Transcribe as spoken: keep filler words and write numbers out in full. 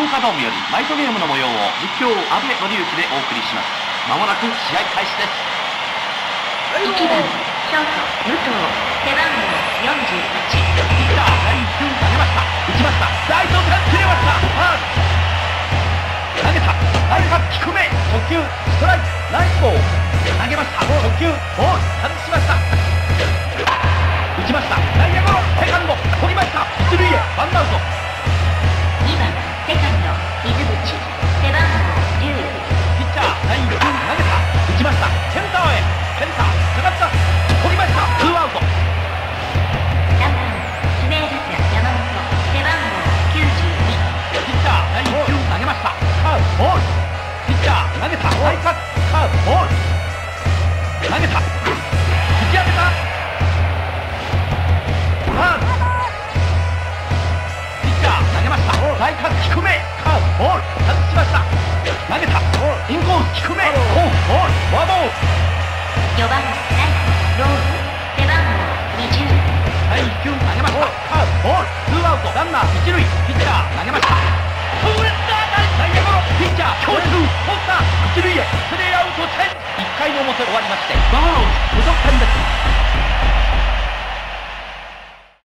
岡ドームよりナイトゲームの模様を実況阿部紀之でお送りします。まもなく試合開始です。 いちばんショート武藤、背番号よんじゅういち。 ピッチャー第いっ球投げました。打ちました。ライト線切れました。投げた。内角低め。初球ストライク。ナイスボール。投げました。初球ボール外しました。打ちました。内野ゴロ。セカンド取りました。一塁へワンアウト。 にばんセカンド水口、背番号じゅう。 ピッチャー第いっ球投げた。打ちました。センターへ。センター下がった。取りました。ツーアウト。 さんばん指名打者山本、背番号きゅうじゅうに。 ピッチャー第いっ球投げました。カーブボール。ピッチャー投げた。内角カーブボール。投げた。引き当てた。カーブ。ピッチャー投げました。内角低め。カーブボール外しました。投げた。インコース低め。オフボールフォアボール。 よんばんライトローズ、背番号にじゅう。 第いっ球投げました。カーブボールツーアウトランナー一塁。ピッチャー